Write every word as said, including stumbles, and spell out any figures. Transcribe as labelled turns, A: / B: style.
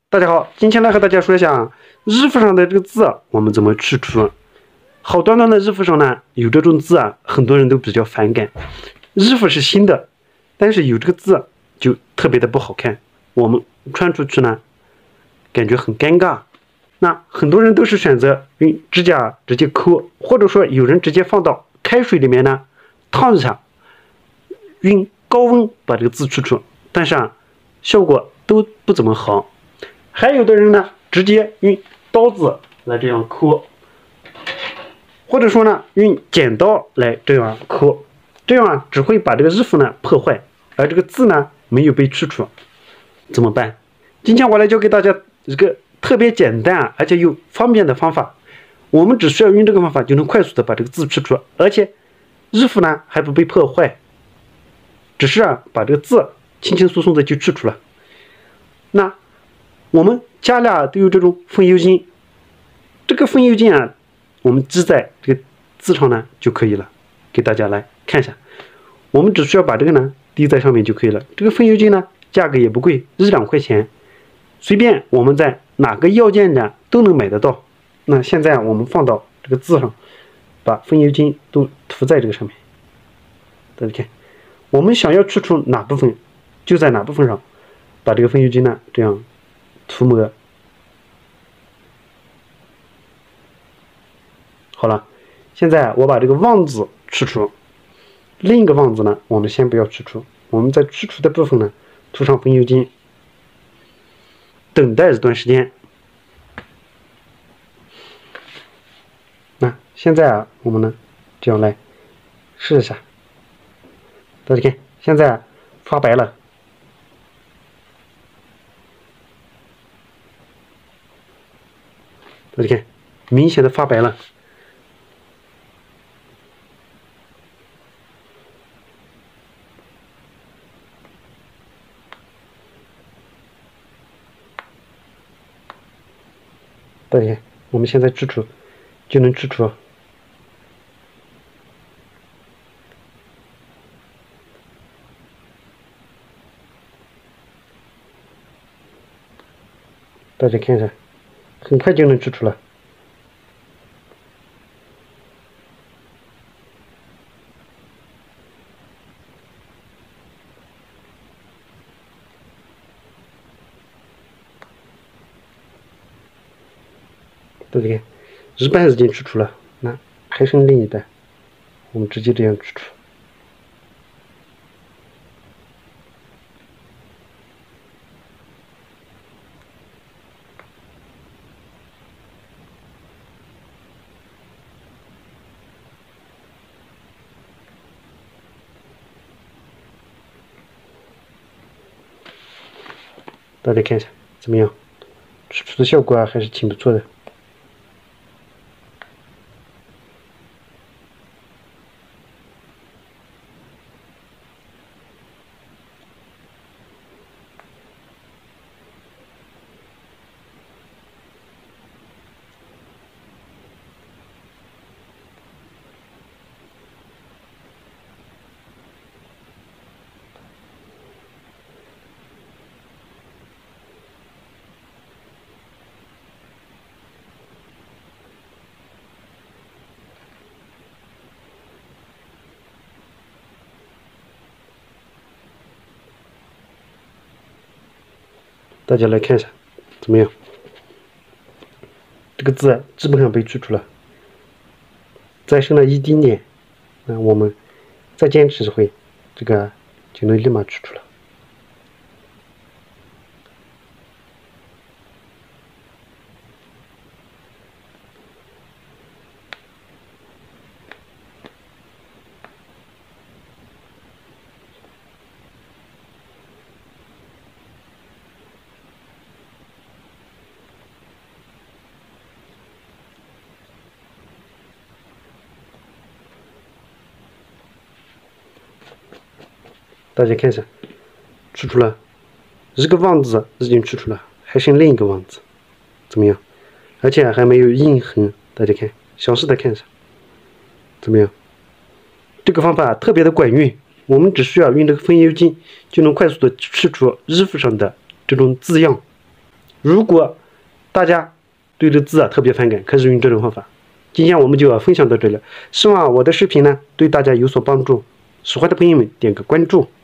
A: 大家好，今天来和大家说一下日服上的这个字我们怎么去除。好端端的日服上呢，有这种字啊，很多人都比较反感。日服是新的，但是有这个字就特别的不好看，我们穿出去呢，感觉很尴尬。那很多人都是选择用指甲直接抠，或者说有人直接放到开水里面呢烫一下，用高温把这个字去除，但是啊，效果都不怎么好。还有的人呢，直接用刀子来这样抠，或者说呢，用剪刀来这样抠，这样啊只会把这个日服呢破坏，而这个字呢没有被去除，怎么办？今天我来教给大家一个特别简单啊，而且又方便的方法。我们只需要用这个方法就能快速的把这个字去除，而且日服呢还不被破坏，只是啊把这个字轻轻松松的就去除了。那我们家里啊都有这种风油精，这个风油精啊，我们滴在这个字上呢就可以了。给大家来看一下，我们只需要把这个呢滴在上面就可以了。这个风油精呢价格也不贵，一两块钱，随便我们在哪个药店呢都能买得到。那现在我们放到这个字上，把风油精都涂在这个上面。大家看，我们想要去除哪部分，就在哪部分上把这个风油精呢这样涂抹。好了，现在我把这个望字去除，另一个望字呢我们先不要去除，我们在去除的部分呢涂上风油精，等待一段时间。那现在啊我们呢这样来试一下，大家看现在、啊、发白了，大家看明显的发白了。大家看我们现在去除就能去除。大家看一下，很快就能去除了。大家看，一半已经去除了，那还剩另一半，我们直接这样去除。大家看一下怎么样？去除的效果啊还是挺不错的。大家来看一下怎么样？这个字基本上被去除了，再剩了一丁点，那我们再坚持一回，这个就能立马去除了。大家看一下，去除了一个望字已经去除了，还剩另一个望字，怎么样？而且还没有印痕，大家看，详细的看一下，怎么样？这个方法特别的管用，我们只需要用这个风油精就能快速的去除衣服上的这种字样。 如果大家对这字啊特别反感，可以用这种方法。今天我们就要分享到这里，希望我的视频呢对大家有所帮助。喜欢的朋友们点个关注。